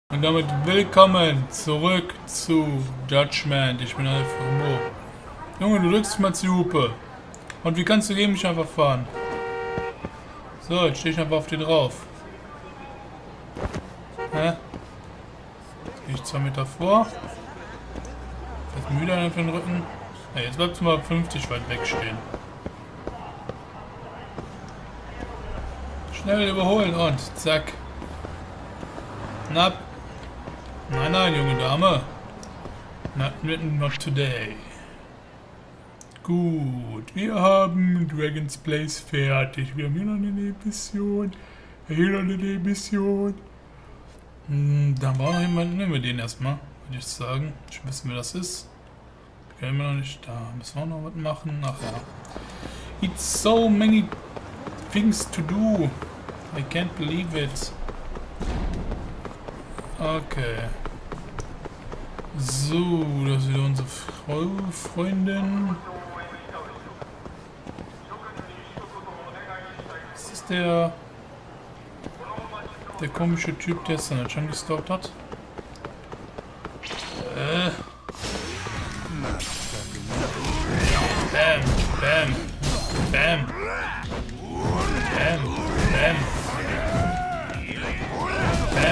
Und damit willkommen zurück zu Judgment. Ich bin einfach Mo. Junge, du drückst mal die Hupe. Und wie kannst du gegen mich einfach fahren? So, jetzt stehe ich einfach auf dir drauf. Hä? Jetzt gehe ich 2 Meter vor. Jetzt müde an den Rücken. Ja, jetzt bleibst du mal 50 weit weg stehen. Schnell überholen und zack. Knapp. Nein, nein, junge Dame. Not today. Gut, wir haben Dragon's Place fertig. Wir haben hier noch eine Mission. Hier noch eine Mission. Da war noch jemand. Nehmen wir den erstmal, würde ich sagen. Ich weiß, wer das ist. Kennen wir noch nicht. Da müssen wir auch noch was machen. Ach ja. It's so many things to do. I can't believe it. Okay. So, das ist wieder unsere Freundin. Das ist der komische Typ, der es dann schon gestalkt hat. Bam, bam, bam, bam, bam. Bam.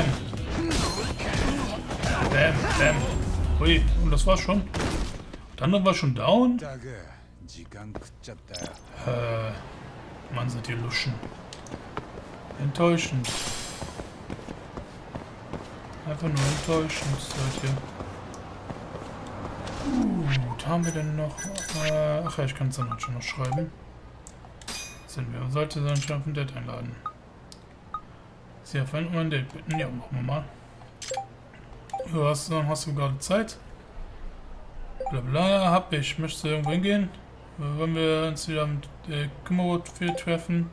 Bam, bam. Ui, und das war's schon. Der andere war schon down. Mann, sind die Luschen. Enttäuschend. Einfach nur enttäuschend, seid ihr. Gut, haben wir denn noch? Ach ja, ich kann es dann schon noch schreiben. Sind wir. Sollte dann schon auf ein Date einladen. Sie erfahren um ein Date bitten. Ja, machen wir mal. Hast du gerade Zeit? Blablabla, hab ich. Möchtest du irgendwo hingehen? Wollen wir uns wieder mit Kummerwood treffen?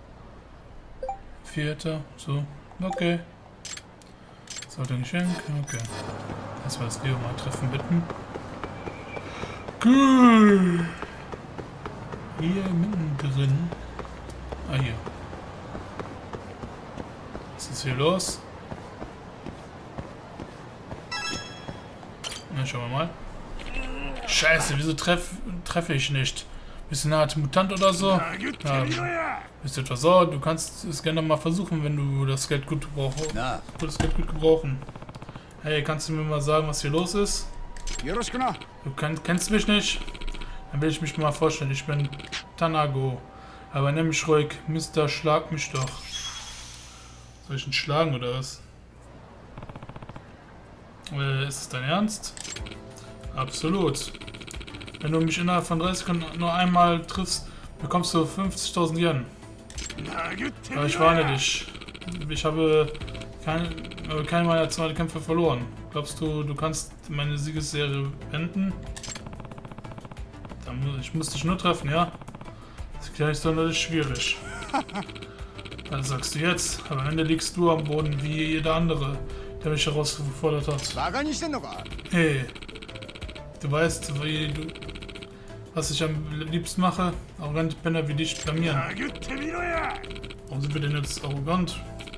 4. So. Okay. Sollte nicht hin? Okay. Erstmal das Leo mal treffen bitten. Cool. Hier mittendrin. Ah, hier. Was ist hier los? Na, schauen wir mal. Scheiße, wieso treffe ich nicht? Bist du eine Art Mutant oder so? Bist du etwas so? Du kannst es gerne mal versuchen, wenn du das Geld gut gebrauchen. Hey, kannst du mir mal sagen, was hier los ist? Du kennst mich nicht? Dann will ich mich mal vorstellen. Ich bin Tanago. Aber nenn mich ruhig. Mister, schlag mich doch. Soll ich ihn schlagen oder was? Ist es dein Ernst? Absolut. Wenn du mich innerhalb von 30 Sekunden nur einmal triffst, bekommst du 50.000 Yen. Aber ich warne dich. Ich habe keine meiner 2 Kämpfe verloren. Glaubst du, du kannst meine Siegesserie beenden? Ich muss dich nur treffen, ja? Das ist ja nicht sonderlich schwierig. Das sagst du jetzt, aber am Ende liegst du am Boden wie jeder andere, der mich herausgefordert hat. Hey, du weißt, was ich am liebsten mache? Arrogante Penner wie dich blamieren. Warum sind wir denn jetzt arrogant?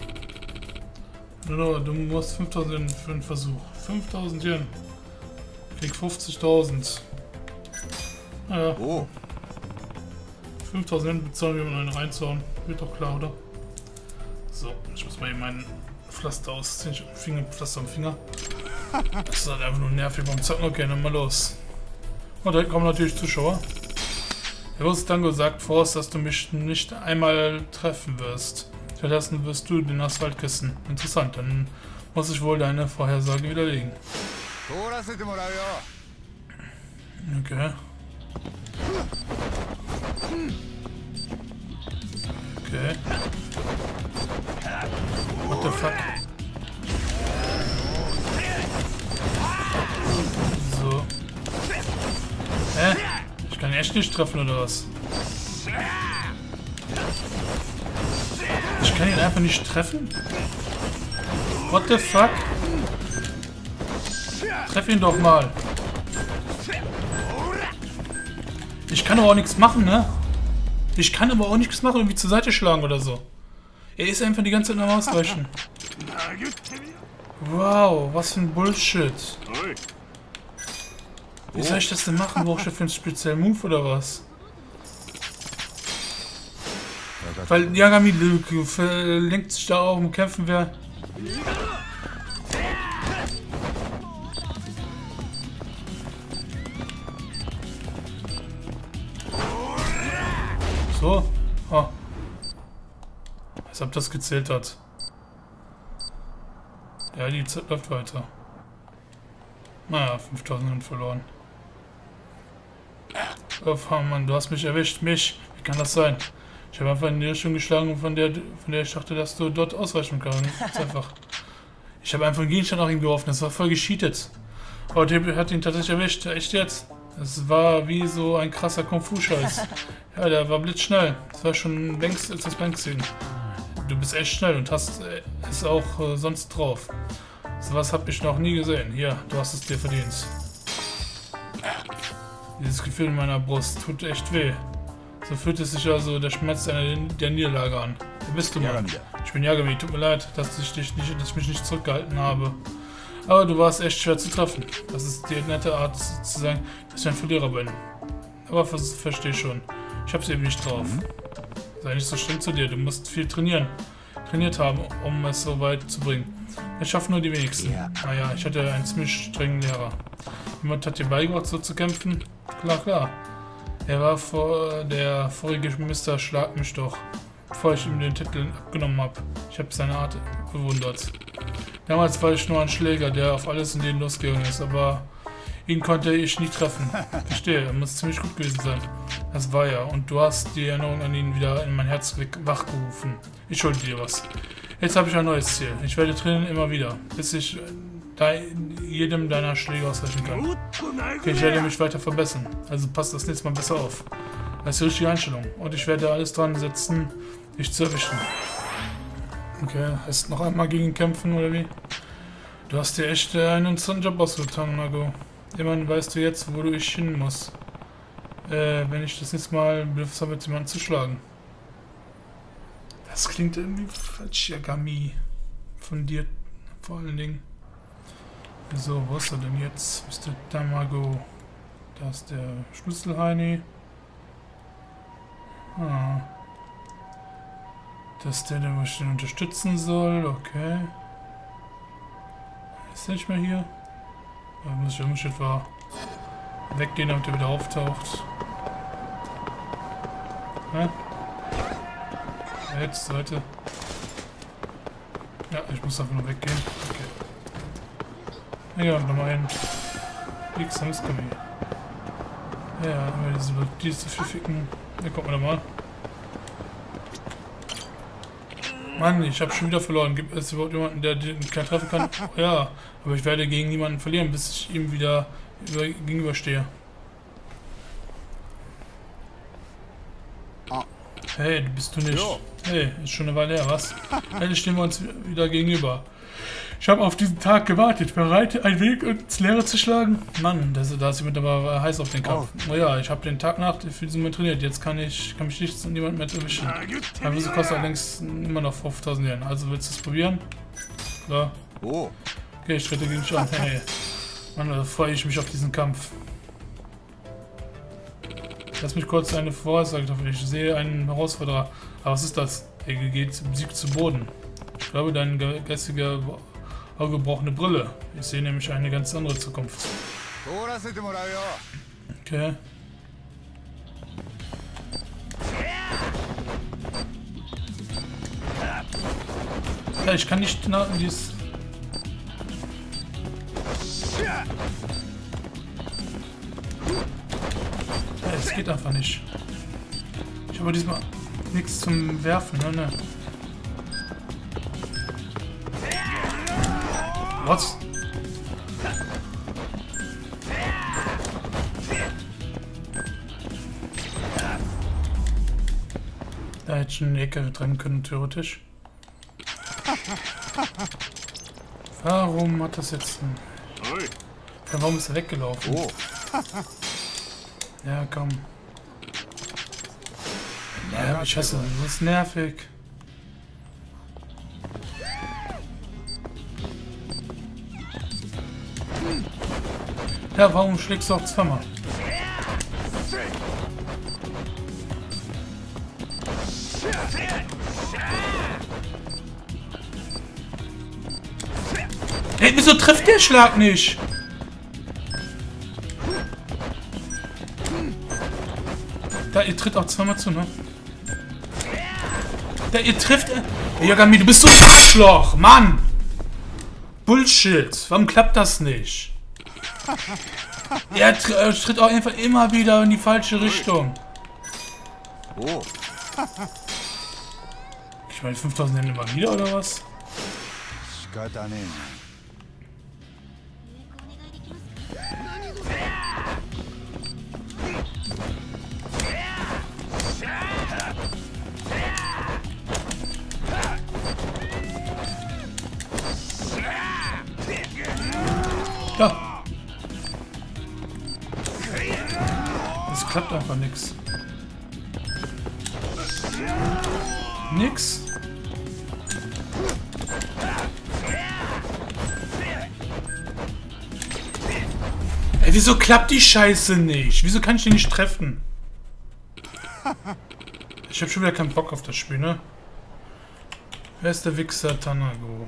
No, du musst 5.000 Yen für einen Versuch. 5.000 Yen. Krieg 50.000. Naja. Oh. 5.000 Yen bezahlen wir, um einen reinzuhauen. Wird doch klar, oder? So, ich muss mal hier meinen Pflaster ausziehen. Ich habe ein Pflaster am Finger. Das ist halt einfach nur nervig beim Zocken. Okay, dann mal los. Und da kommen natürlich Zuschauer. Der große Tango sagt voraus, dass du mich nicht einmal treffen wirst. Stattdessen wirst du den Asphalt küssen. Interessant, dann muss ich wohl deine Vorhersage widerlegen. Okay. Okay. What the fuck? So. Hä? Ich kann ihn echt nicht treffen, oder was? Ich kann ihn einfach nicht treffen? What the fuck? Treff ihn doch mal. Ich kann aber auch nichts machen, ne? Ich kann aber auch nichts machen, irgendwie zur Seite schlagen oder so. Er ist einfach die ganze Zeit am Ausweichen. Wow, was für ein Bullshit. Wie soll ich das denn machen? Brauche ich dafür einen speziellen Move oder was? Weil Yagami lenkt sich da auch um Kämpfen wer. So. Oh. Als ob das gezählt hat. Ja, die Zeit läuft weiter. Naja, 5000 sind verloren. Oh Mann, du hast mich erwischt. Mich. Wie kann das sein? Ich habe einfach in die Richtung geschlagen, von der ich dachte, dass du dort ausweichen kannst. Einfach. Ich habe einfach einen Gegenstand nach ihm geworfen. Das war voll gescheatet. Aber der hat ihn tatsächlich erwischt. Echt jetzt? Das war wie so ein krasser Kung-Fu-Scheiß. Ja, der war blitzschnell. Das war schon längst als das Bank sehen. Du bist echt schnell und hast es auch sonst drauf. Sowas habe ich noch nie gesehen. Hier, du hast es dir verdient. Dieses Gefühl in meiner Brust tut echt weh. So fühlt es sich also der Schmerz der Niederlage an. Wer bist du, Mann? Ich bin Yagami. Tut mir leid, dass ich mich nicht zurückgehalten habe. Aber du warst echt schwer zu treffen. Das ist die nette Art zu sagen, dass ich ein Verlierer bin. Aber verstehe schon. Ich hab's eben nicht drauf. Sei nicht so streng zu dir. Du musst viel trainiert haben, um es so weit zu bringen. Das schaffen nur die wenigsten. Naja, ich hatte einen ziemlich strengen Lehrer. Jemand hat dir beigebracht, so zu kämpfen? Klar, klar. Er war der vorige Mr. Schlag mich doch, bevor ich ihm den Titel abgenommen habe. Ich habe seine Art bewundert. Damals war ich nur ein Schläger, der auf alles in den losgegangen ist, aber ihn konnte ich nie treffen. Verstehe, er muss ziemlich gut gewesen sein. Das war er, und du hast die Erinnerung an ihn wieder in mein Herz wachgerufen. Ich schulde dir was. Jetzt habe ich ein neues Ziel. Ich werde trainieren immer wieder, bis ich jedem deiner Schläge ausweichen kann. Okay, ich werde mich weiter verbessern, also passt das nächste Mal besser auf. Das ist die richtige Einstellung, und ich werde alles dran setzen, dich zu erwischen. Okay, heißt noch einmal gegen kämpfen, oder wie? Du hast dir echt einen interessanten Job ausgetan, Nago. Immerhin weißt du jetzt, wo ich hin muss. Wenn ich das nächste Mal Bedürfnis habe, jemanden zu schlagen. Das klingt irgendwie falsch, Yagami. Von dir vor allen Dingen. So, wo ist er denn jetzt? Mr. Tamago. Da ist der Schlüsselheini. Ah. Das ist der, wo ich den unterstützen soll. Okay. Ist der nicht mehr hier? Da muss ich etwa weggehen, damit er wieder auftaucht. Hä? Jetzt, Leute. Ja, ich muss einfach nur weggehen. Okay. Ja, nochmal hin. Nix, sonst kann ich. Ja, immer diese pfiffigen. Ja, guck mal da mal. Mann, ich habe schon wieder verloren. Gibt es überhaupt jemanden, der den keinen treffen kann? Oh, ja, aber ich werde gegen niemanden verlieren, bis ich ihm wieder gegenüberstehe. Hey, du bist du nicht. Hey, ist schon eine Weile her, was? Endlich stehen wir uns wieder gegenüber. Ich habe auf diesen Tag gewartet, bereit, einen Weg ins Leere zu schlagen. Mann, da ist jemand aber heiß auf den Kampf. Oh ja, ich habe den Tag nach für diesen Moment trainiert. Jetzt kann mich nichts und niemand mehr erwischen. Aber wieso kostet allerdings immer noch 5000 Yen? Also willst du es probieren? So. Okay, ich trete gegen dich an. Hey. Mann, da freue ich mich auf diesen Kampf. Lass mich kurz eine Voraussage treffen. Ich sehe einen Herausforderer. Aber was ist das? Er geht im Sieg zu Boden. Ich glaube, dein geistiger gebrochene Brille. Ich sehe nämlich eine ganz andere Zukunft. Okay. Ja, ich kann nicht dies. Ja, es geht einfach nicht. Ich habe diesmal nichts zum Werfen, ne? Was? Da hätte ich eine Ecke trennen können, theoretisch. Warum hat das jetzt ein... Ja, warum ist er weggelaufen? Ja, komm. Ja, ich hasse das. Das ist nervig. Ja, warum schlägst du auch zweimal? Ey, wieso trifft der Schlag nicht? Da, ihr tritt auch zweimal zu, ne? Da, ihr trifft... Ey, Yagami, du bist so ein Arschloch! Mann! Bullshit! Warum klappt das nicht? Er tritt auch einfach immer wieder in die falsche Richtung. Oh. Ich meine, 5000 Hände mal wieder, oder was? Ja. Es klappt einfach nix. Nix. Ey, wieso klappt die Scheiße nicht? Wieso kann ich den nicht treffen? Ich hab schon wieder keinen Bock auf das Spiel, ne? Wer ist der Wichser Tanago?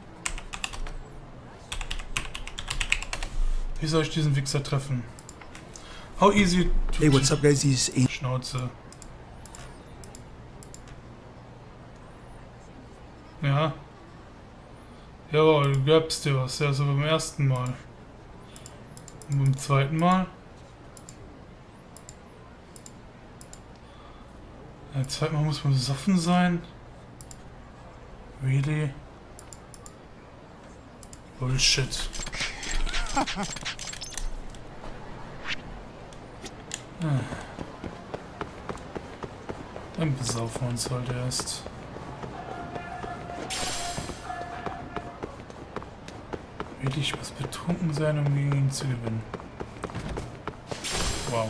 Wie soll ich diesen Wichser treffen? How easy to... Hey, what's up, guys? These Schnauze. Ja. Jawohl, du gabst dir was. Ja, so beim ersten Mal. Und beim zweiten Mal? Beim zweiten Mal muss man besoffen sein? Really? Bullshit. Dann besaufen wir uns halt erst. Will ich was betrunken sein, um gegen ihn zu gewinnen? Wow.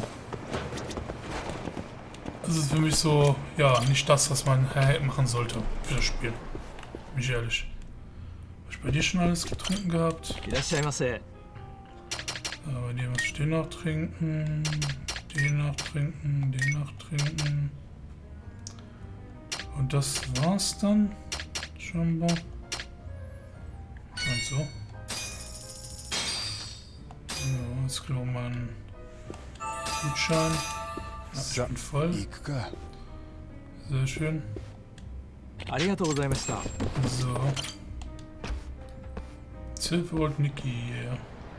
Das ist für mich so, ja, nicht das, was man machen sollte für das Spiel. Bin ich ehrlich. Hab ich bei dir schon alles getrunken gehabt? Bei dir muss ich den noch trinken, den noch trinken, den noch trinken. Und das war's dann. Scheinbar. Und so. Ja, jetzt kriegen wir mal einen Gutschein. Ja, ich bin voll. Sehr schön. So. 12 Volt Niki hier.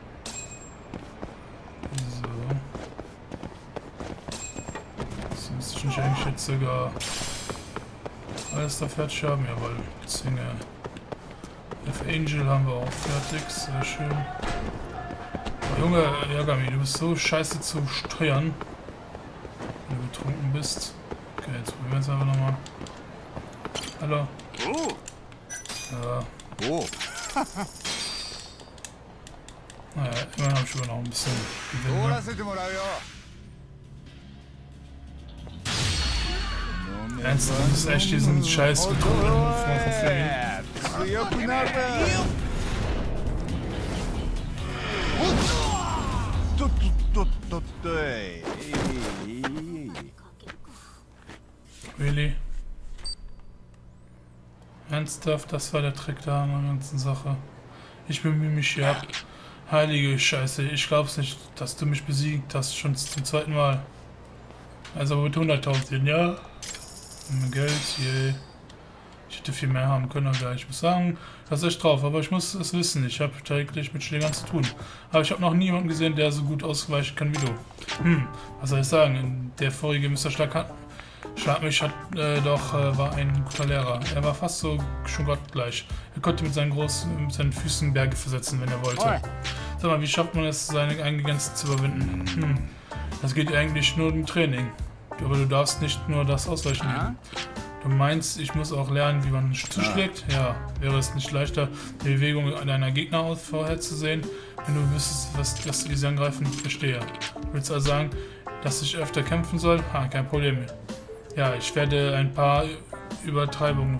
So. Das müsste ich eigentlich jetzt sogar alles da fertig haben. Jawohl. Deswegen F-Angel haben wir auch fertig. Sehr schön. Oh, Junge, Yagami, du bist so scheiße zu steuern. Wenn du betrunken bist. Okay, jetzt probieren wir es einfach nochmal. Hallo. Ja. Oh. Naja, immerhin habe ich aber noch ein bisschen Gewinn. Ernsthaft, das ist echt diesen scheiß betrunkenen verfehlen. Really? Ernsthaft, das war der Trick da an der ganzen Sache. Ich bemühe mich hier ab. Heilige Scheiße, ich glaub's nicht, dass du mich besiegt hast, schon zum zweiten Mal. Also mit 100.000, ja? Geld, je. Ich hätte viel mehr haben können, aber ich muss sagen, das ist echt drauf, aber ich muss es wissen, ich habe täglich mit Schlägern zu tun. Aber ich habe noch niemanden gesehen, der so gut ausweichen kann wie du. Was soll ich sagen, der vorige Mr. Schlag mich war ein guter Lehrer. Er war fast so schon gottgleich. Er konnte mit seinen Füßen Berge versetzen, wenn er wollte. Sag mal, wie schafft man es, seine eigenen Grenzen zu überwinden? Das geht eigentlich nur im Training. Aber du darfst nicht nur das Ausweichen üben. Du meinst, ich muss auch lernen, wie man zuschlägt? Ja, wäre es nicht leichter, die Bewegung deiner Gegner vorherzusehen, wenn du wüsstest, dass sie angreifen? Verstehe. Willst du also sagen, dass ich öfter kämpfen soll? Kein Problem mehr. Ja, ich werde ein paar Übertreibungen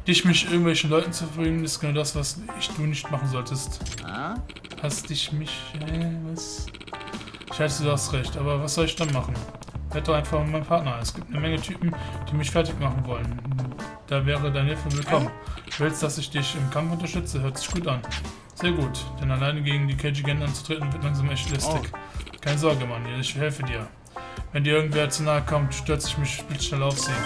mich irgendwelchen Leuten zu verbringen, ist genau das, was du nicht machen solltest. Hast dich mich... was? Ich weiß, du hast recht, aber was soll ich dann machen? Werd doch einfach mein Partner. Es gibt eine Menge Typen, die mich fertig machen wollen. Da wäre deine Hilfe willkommen. Du willst, dass ich dich im Kampf unterstütze? Hört sich gut an. Sehr gut, denn alleine gegen die KG-Gen anzutreten wird langsam echt lästig. Keine Sorge, Mann, ich helfe dir. Wenn dir irgendwer zu nahe kommt, stürze ich mich blitzschnell auf sie.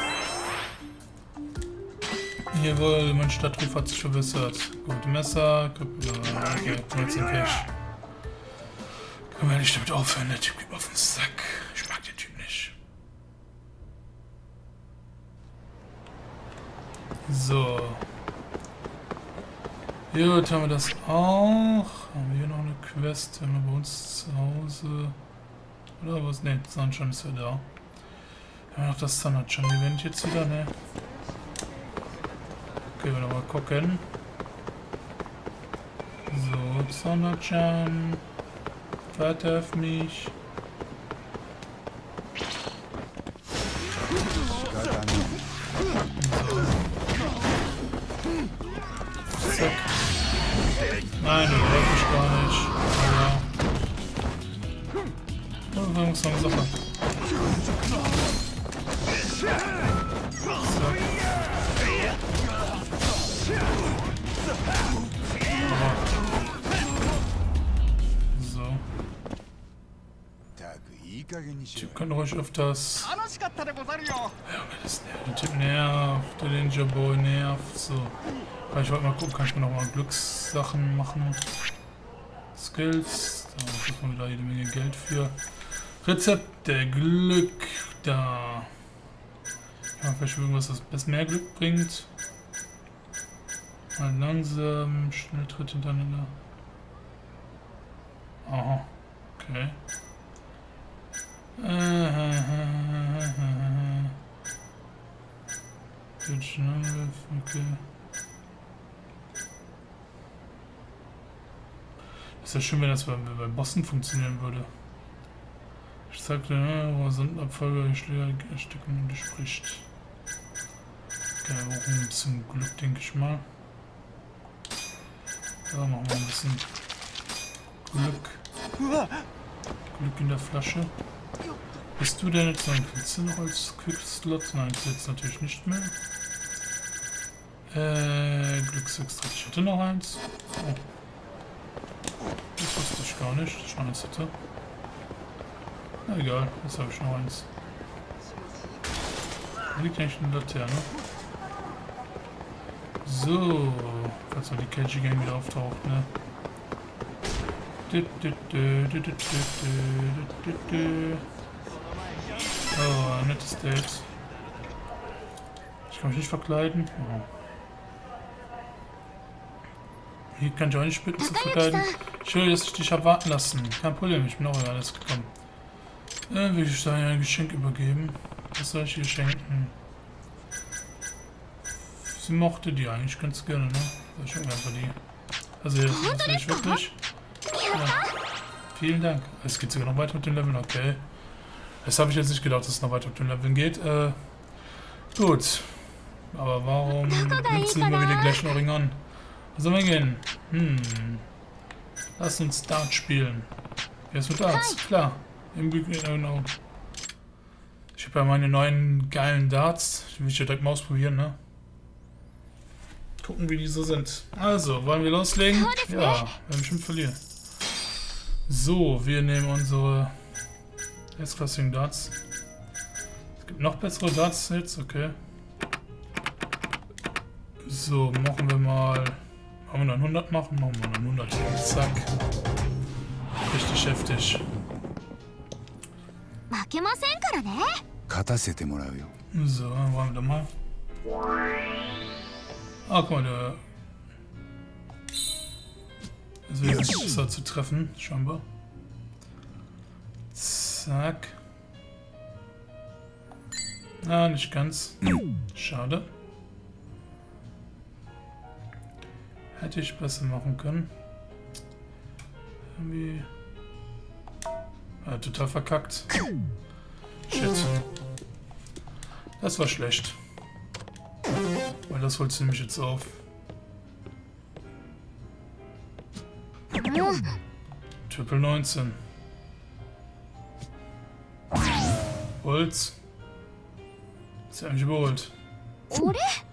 Jawohl, mein Stadtruf hat sich verbessert. Gute Messer, okay, 13 Cash. Können wir nicht damit aufhören, der Typ geht auf den Sack. Ich mag den Typ nicht. So. Gut, haben wir das auch. Haben wir hier noch eine Quest? Haben wir bei uns zu Hause? Oder was? Ne, Sunshine ist ja da. Haben wir noch das Sunshine-Event jetzt wieder, ne? Okay, wir nochmal gucken. So, Sunshine. Warte auf mich. So. Zack. Nein, du brauchst mich gar nicht. Aber... Oh, langsame Sache. Zack. So. Typ kann ruhig öfters. Ja, das der Typ nervt, der Ninja Boy nervt. So. Ich wollte mal gucken, kann ich mir nochmal Glückssachen machen. Skills. Da kriegt man wieder jede Menge Geld für. Rezept der Glück. Da. Ja, vielleicht irgendwas, das mehr Glück bringt. Mal langsam, Schnelltritt hintereinander. Aha, okay. Okay. Ist ja schön, wenn das bei Bossen funktionieren würde. Ich sagte, wo sind Abfolge, Schläger, Stücken und spricht. Okay, auch ein bisschen Glück, denke ich mal. Da machen wir ein bisschen Glück. Glück in der Flasche. Bist du denn jetzt kriegst du noch als Quick-Slot? Nein, jetzt natürlich nicht mehr. Glücksextrakt. Ich hatte noch eins. Oh. Das wusste ich gar nicht, dass ich noch eins hatte. Na egal, jetzt habe ich noch eins. Da liegt eigentlich eine Laterne. So, falls noch die KG-Gang wieder auftaucht, ne? Oh, nettes Date. Ich kann mich nicht verkleiden. Oh. Hier kann ich auch nicht bitten zu verkleiden. Schön, dass ich dich habe warten lassen. Kein Problem, ich bin auch über alles gekommen. Will ich da ein Geschenk übergeben? Was soll ich ihr schenken? Sie mochte die eigentlich ganz gerne, ne? Ich schenke einfach die. Also jetzt das will ich wirklich. Ja. Vielen Dank. Es geht sogar noch weiter mit den Leveln, okay. Das habe ich jetzt nicht gedacht, dass es noch weiter mit den Leveln geht. Gut. Aber warum nutzen immer wieder den gleichen Ohrring an? Wo sollen wir gehen? Lass uns Dart spielen. Wer ist mit Darts? Klar. Genau. Ich habe ja meine neuen geilen Darts. Die will ich ja direkt mal ausprobieren, ne? Gucken, wie die so sind. Also, wollen wir loslegen? Ja, wir werden bestimmt verlieren. So, wir nehmen unsere erstklassigen Darts. Es gibt noch bessere Darts jetzt, okay. So, machen wir mal... Wollen wir noch 100 machen? Machen wir noch 100. Zack. Richtig heftig. So, wollen wir da mal. Ah, guck mal, der... Das wäre jetzt besser zu treffen, scheinbar. Zack. Ah, nicht ganz. Schade. Hätte ich besser machen können. Irgendwie... total verkackt. Shit. Das war schlecht. Wollte Weil das holt sie nämlich jetzt auf. Triple 19. Holz. Ist ja eigentlich überholt. Out.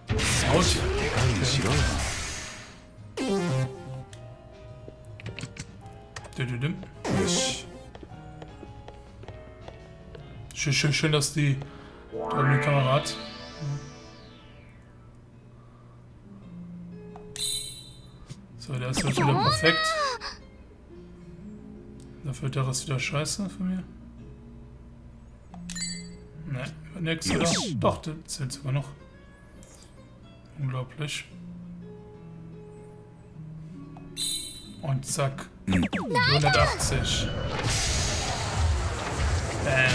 Schön, dass die da eine Kamera hat. So, der ist jetzt wieder perfekt. Dafür wird der Rest wieder scheiße für mir. Ne, nix, oder? Doch, der zählt sogar noch. Unglaublich. Und zack. 180. Bam.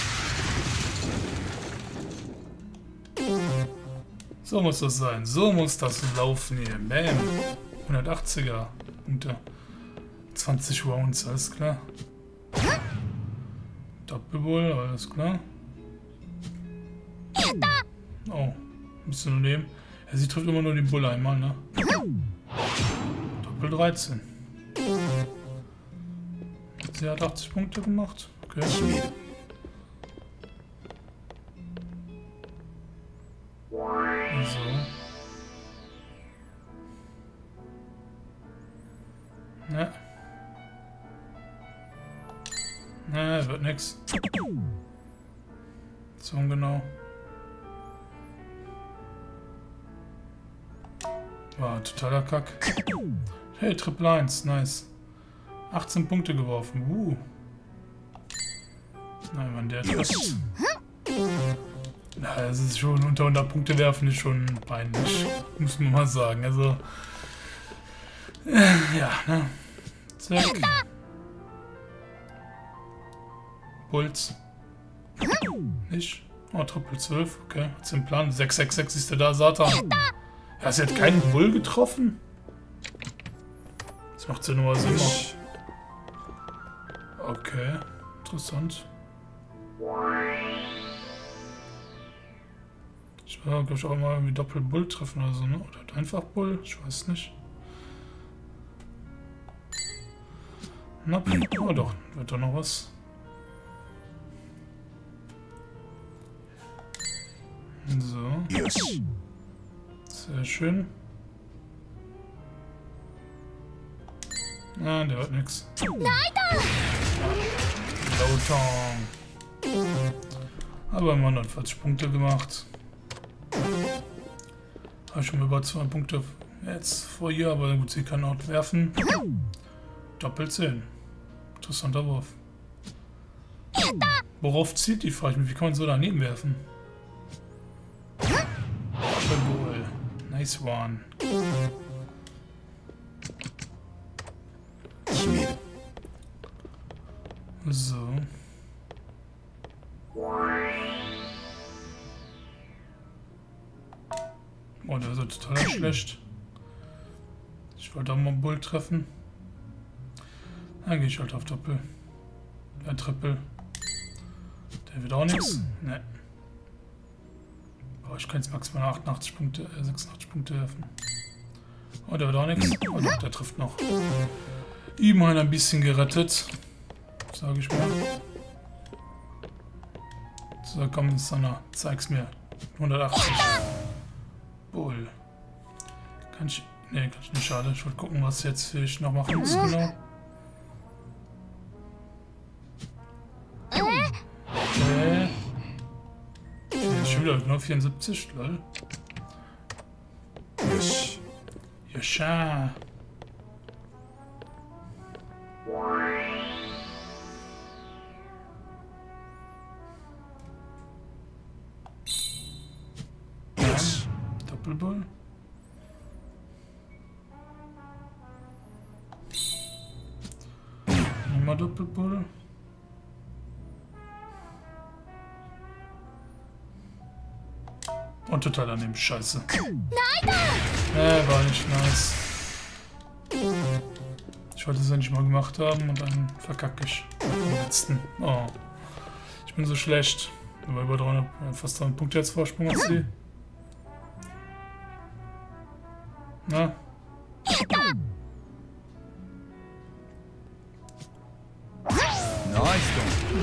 So muss das sein. So muss das laufen hier. Bam. 180er Punkte. 20 Rounds, alles klar. Doppelbull, alles klar. Oh, müsste nur nehmen. Ja, sie trifft immer nur den Bull einmal, ne? Doppel 13. Sie hat 80 Punkte gemacht. Okay. So. Ne. Ne, wird nix. So genau. War totaler Kack. Hey, Triple 1, nice. 18 Punkte geworfen. Nein, Mann, der trifft. Na, das ist schon unter 100 Punkte werfen, ist schon peinlich. Muss man mal sagen. Also. Ja, ne? Zack. Puls. Nicht? Oh, Triple 12. Okay, hat's den Plan. 666 ist der da, Satan. Ja, sie hat keinen Bull getroffen. Das macht ja nur Sinn. Okay, interessant. Ich will, glaube ich, auch mal irgendwie Doppel-Bull treffen oder so, ne? Oder einfach Bull, ich weiß nicht. Na, oh doch, wird doch noch was. So. Sehr schön. Ah, der wird nix. Lautong. Aber 140 Punkte gemacht. Habe schon über 2 Punkte jetzt vor ihr, aber gut, sie kann auch werfen. Doppel 10. Interessanter Wurf. Worauf zieht die, frage ich mich. Wie kann man so daneben werfen? Doppelbull. Nice one. So. Oh, der ist ja total schlecht. Ich wollte auch mal einen Bull treffen. Dann gehe ich halt auf Doppel. Triple. Der wird auch nichts. Ne. Oh, ich kann jetzt maximal 88 Punkte, 86 Punkte werfen. Oh, der wird auch nichts. Oh, doch, der trifft noch. Immerhin ein bisschen gerettet. Sage ich mal. So, komm, Sanna, zeig's mir. 180. Bull. Kann ich. Ne, kann ich nicht, schade. Ich wollte gucken, was jetzt ich noch machen muss, genau. Okay. Schon wieder nur 74, lol. Joscha. Doppelbull. Nochmal Doppelbull. Und total daneben, scheiße. War nicht nice. Ich wollte es ja nicht mal gemacht haben und dann verkacke ich am letzten. Oh. Ich bin so schlecht. Aber über 300, fast 300 Punkte jetzt Vorsprung als sie. Na? Nice.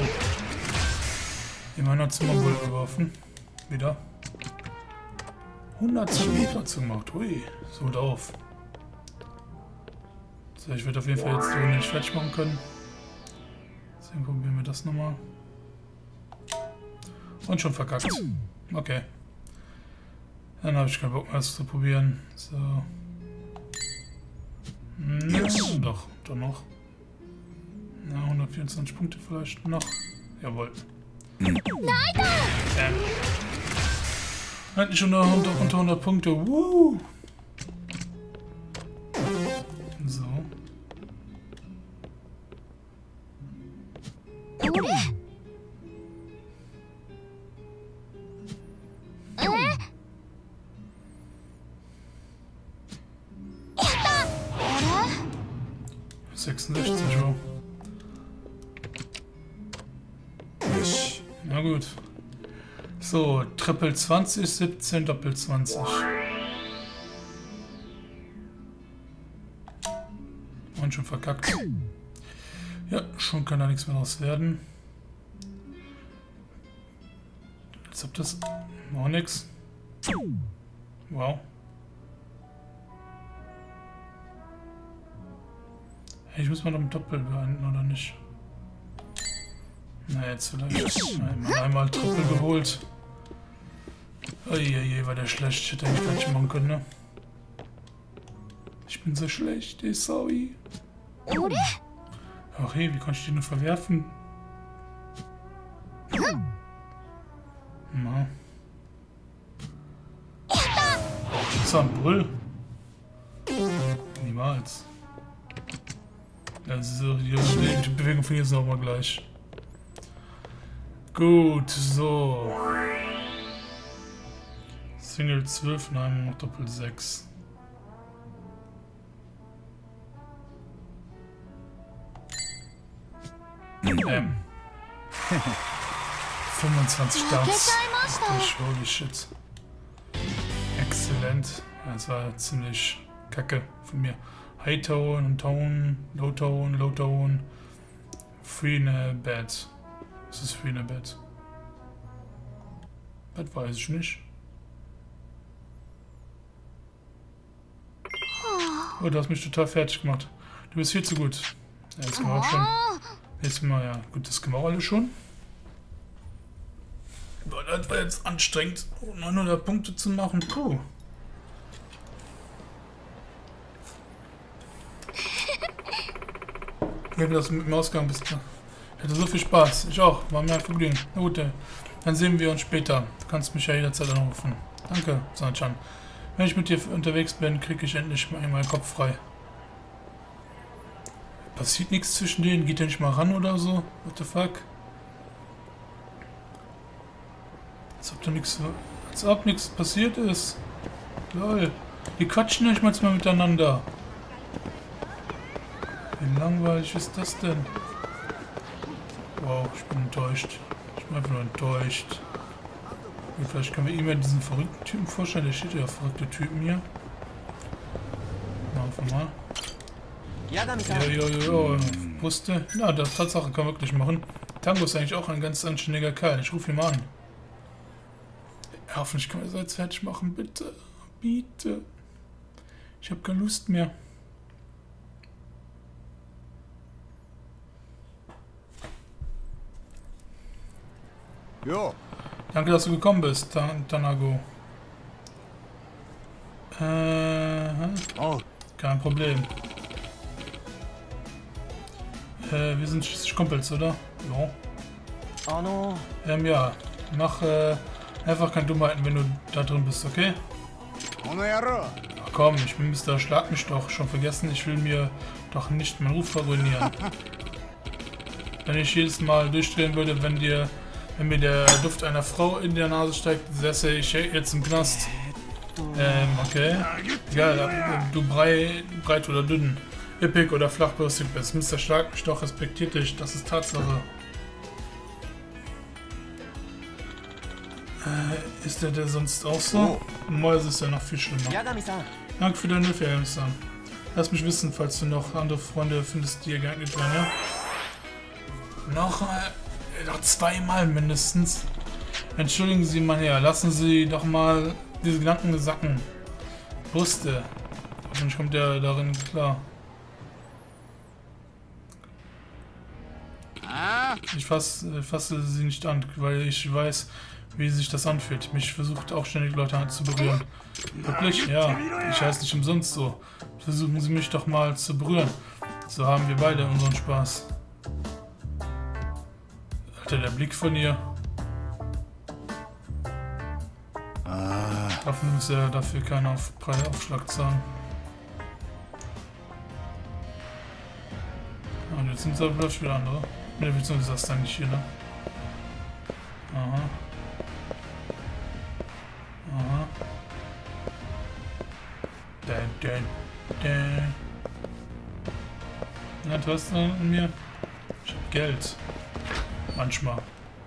Immer noch zum Mongol geworfen. Wieder. 110 Platz gemacht. Ui, so drauf. So, ich werde auf jeden Fall jetzt die Runde nicht fertig machen können. Deswegen probieren wir das nochmal. Und schon verkackt. Okay. Dann habe ich keinen Bock mehr, das zu probieren. So. Doch noch. Na, 124 Punkte vielleicht noch. Jawohl. Endlich schon unter 100 Punkte. Woo! So. Äh? 66, wow. Na gut. So, Triple 20, 17, Doppel 20. Und schon verkackt. Ja, schon kann da nichts mehr draus werden. Als ob das... Auch nix. Wow. Hey, ich muss mal noch im Doppel beenden, oder nicht? Na, jetzt vielleicht. Einmal Triple geholt. Uiuiui, war der schlecht. Ich hätte eigentlich gar nicht machen können, ne? Ich bin so schlecht, sorry. Ach hey, wie konnte ich die nur verwerfen? Na. Ist das ein Bull? Niemals. Also, die Bewegung von hier ist nochmal gleich. Gut, so. Single 12, nein, noch Doppel 6. M. 25 Darts. Holy shit. Exzellent. Das war ziemlich kacke von mir. High Tone, Tone, Low Tone, Low Tone. Free in a Bed. Das ist free in a Bed. Das weiß ich nicht. Oh, du hast mich total fertig gemacht. Du bist viel zu gut. Ja, das können wir auch schon. Jetzt mal, ja. Gut, das können wir auch alle schon. Aber das war jetzt anstrengend, 900 Punkte zu machen. Puh. Wie du das mit dem Ausgang bist. Ich hatte so viel Spaß. Ich auch. War mir ein Vergnügen. Na gut, dann sehen wir uns später. Du kannst mich ja jederzeit anrufen. Danke, Sanchan. Wenn ich mit dir unterwegs bin, kriege ich endlich mal meinen Kopf frei. Passiert nichts zwischen denen? Geht der nicht mal ran oder so? What the fuck? Als ob nichts passiert ist. Lol. Die quatschen nicht mal miteinander. Wie langweilig ist das denn? Wow, ich bin enttäuscht. Ich bin einfach nur enttäuscht. Und vielleicht können wir ihm ja diesen verrückten Typen vorstellen. Der steht ja, verrückte Typen hier. Machen wir mal. Jo. Wusste. Na, das Tatsache kann man wirklich machen. Tango ist eigentlich auch ein ganz anständiger Kerl. Ich rufe ihn mal an. Ja, hoffentlich können wir das jetzt fertig machen. Bitte. Bitte. Ich habe keine Lust mehr. Jo. Danke, dass du gekommen bist, Tanago. Oh. Kein Problem. Wir sind schließlich Kumpels, oder? Ja. Ja. Mach einfach keine Dummheiten, wenn du da drin bist, okay? Ach komm, ich bin Mr. Schlag mich doch. Schon vergessen, ich will mir doch nicht meinen Ruf ruinieren. Wenn ich jedes Mal durchdrehen würde, wenn mir der Duft einer Frau in der Nase steigt, säße ich jetzt im Knast. Okay. Egal, ob du breit oder dünn, üppig oder flachbürstig bist. Mr. Schlag mich doch respektiert dich, das ist Tatsache. Ist der sonst auch so? Normalerweise ist er noch viel schlimmer. Danke für deine Hilfe, Yagami-san. Lass mich wissen, falls du noch andere Freunde findest, die ihr geeignet wären, ja? Noch 2-mal mindestens. Entschuldigen Sie, mein Herr, lassen Sie doch mal diese Gedanken sacken. Wusste. Hoffentlich kommt er darin klar. Ich fasse sie nicht an, weil ich weiß, wie sich das anfühlt. Mich versucht auch ständig Leute anzuberühren. Wirklich? Ja, ich heiße nicht umsonst so. Versuchen Sie mich doch mal zu berühren. So haben wir beide unseren Spaß. Alter, der Blick von ihr. Dafür muss er dafür keinen Aufschlag zahlen. Und jetzt sind es aber vielleicht wieder andere. Ne, beziehungsweise ist das dann nicht hier, ne? Aha. Aha. Na, du hast an mir? Ich hab Geld. Manchmal.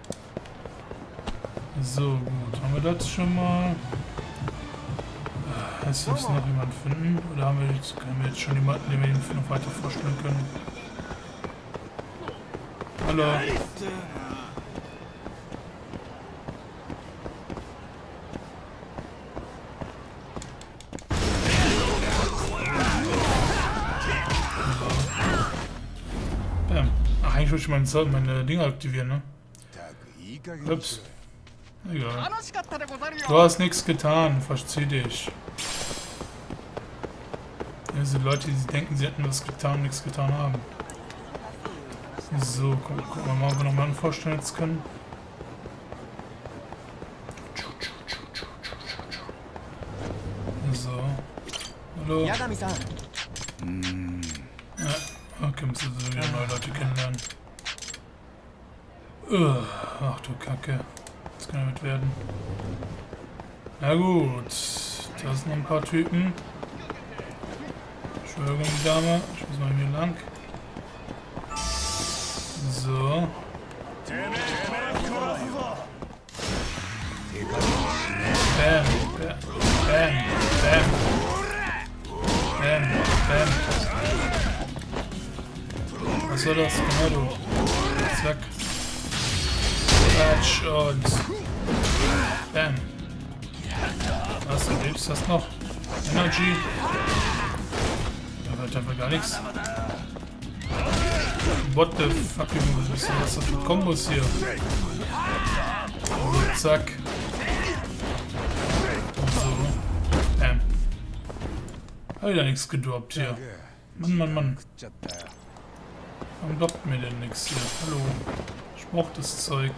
So, gut. Haben wir das schon mal? Heißt, wir müssen noch jemanden finden? Oder haben wir jetzt schon jemanden, den wir ihn noch weiter vorstellen können? Hallo. Bam. Ach, eigentlich wollte ich meine Dinge aktivieren, ne? Ups. Egal. Du hast nichts getan, verzieh dich. Diese Leute, die denken, sie hätten was getan, nichts getan haben. So, gucken wir mal, ob wir noch mal einen vorstellen jetzt können. So. Hallo. Ja, okay, müssen wir wieder neue Leute kennenlernen. Ach du Kacke. Das kann damit werden. Na gut. Da sind noch ein paar Typen. Entschuldigung, die Dame. Ich muss mal hier lang. So. Bam. Bam. Bam. Bam. Bam. Was war das? Genau du. Zack. Quatsch und bam. Was, du lebst das noch? Energy. Da wird einfach gar nichts. What the fuck, was ist das für Kombos hier? So, zack. So. Bam. Hab wieder nichts gedroppt hier. Mann. Warum droppt mir denn nichts hier? Hallo. Ich brauch das Zeug.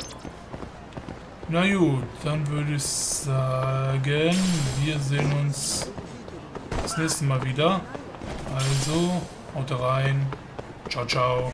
Na gut, dann würde ich sagen, wir sehen uns das nächste Mal wieder. Also, haut rein. Ciao, ciao.